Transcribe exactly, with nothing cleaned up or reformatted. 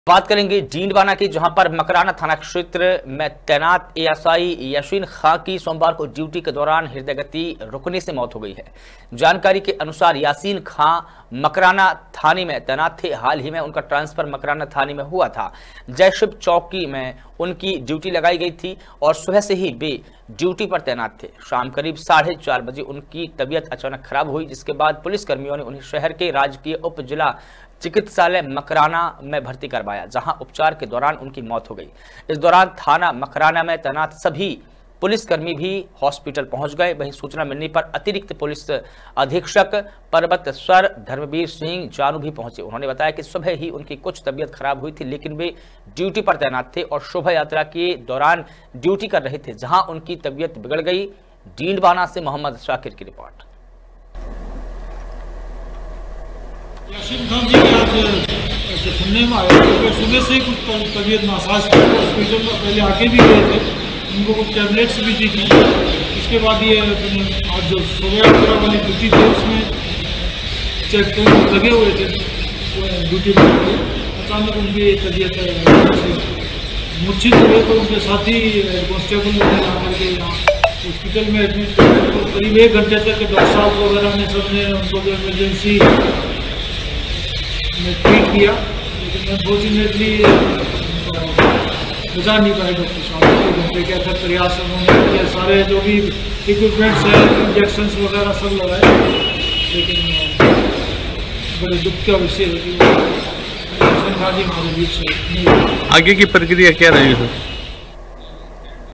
बात करेंगे डींडवाना की, जहां पर मकराना थाना क्षेत्र में तैनात एएसआई यासीन खां की सोमवार को ड्यूटी के दौरान हृदय गति रुकने से मौत हो गई है। जानकारी के अनुसार यासीन खां मकराना थाने में तैनात थे। हाल ही में उनका ट्रांसफर मकराना थाने में हुआ था। जयशिव चौकी में उनकी ड्यूटी लगाई गई थी और सुबह से ही वे ड्यूटी पर तैनात थे। शाम करीब साढ़े चार बजे उनकी तबीयत अचानक खराब हुई, जिसके बाद पुलिसकर्मियों ने उन्हें शहर के राजकीय उप जिला चिकित्सालय मकराना में भर्ती करवाया, जहां उपचार के दौरान उनकी मौत हो गई। इस दौरान थाना मकराना में तैनात सभी पुलिसकर्मी भी हॉस्पिटल पहुंच गए। वहीं सूचना मिलने पर अतिरिक्त पुलिस अधीक्षक परबतसर धर्मवीर सिंह जानू भी पहुंचे। उन्होंने बताया कि सुबह ही उनकी कुछ तबीयत खराब हुई थी, लेकिन वे ड्यूटी पर तैनात थे और शोभा यात्रा के दौरान ड्यूटी कर रहे थे, जहां उनकी तबीयत बिगड़ गई। डींडवाना से मोहम्मद शाकिर की रिपोर्ट। यासीन खान जी के आज सुनने में आया तो सुबह से ही कुछ तबीयत नासाज थी। हॉस्पिटल में पहले आके भी गए थे, उनको कुछ टैबलेट्स भी दी थी। उसके बाद ये आज जो शोभा यात्रा वाली ड्यूटी थी उसमें चेक पॉइंट लगे हुए थे ड्यूटी पर। अचानक उनकी तबीयत मूर्छित हुए तो उनके साथी कॉन्स्टेबल वगैरह आकर के यहाँ हॉस्पिटल में एडमिट किया। तो करीब एक घंटे तक डॉक्टर साहब वगैरह ने सबने उनको जो इमरजेंसी में ट्रीट किया, लेकिन अनफॉर्चुनेटली बचा नहीं पाए डॉक्टर साहब। एक घंटे के अथक प्रयास उन्होंने किया, सारे जो भी इक्विपमेंट्स हैं, इंजेक्शंस वगैरह सब लगाए, लेकिन बड़े दुख का विषय है कि यासीन खान जी हमारे बीच से नहीं। आगे की प्रक्रिया क्या रहेगी सर?